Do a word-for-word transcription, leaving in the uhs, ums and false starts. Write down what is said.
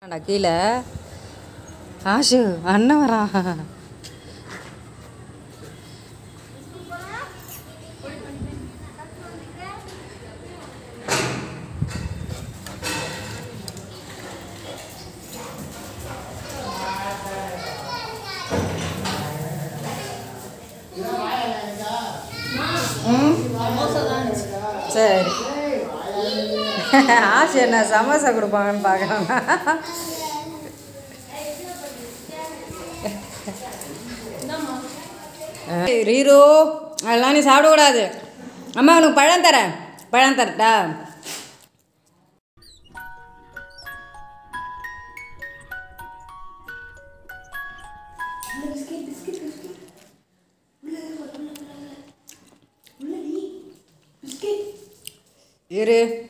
கீழே ஆஷு அண்ணன் வரான். சரி ஆசை என்ன சமோசா கொடுப்பாங்கன்னு பார்க்குறாங்க. ரீரோ அதெல்லாம் நீ சாப்பிடக்கூடாது. அம்மா உனக்கு பழம் தரேன், பழம் தரட்டா? இரு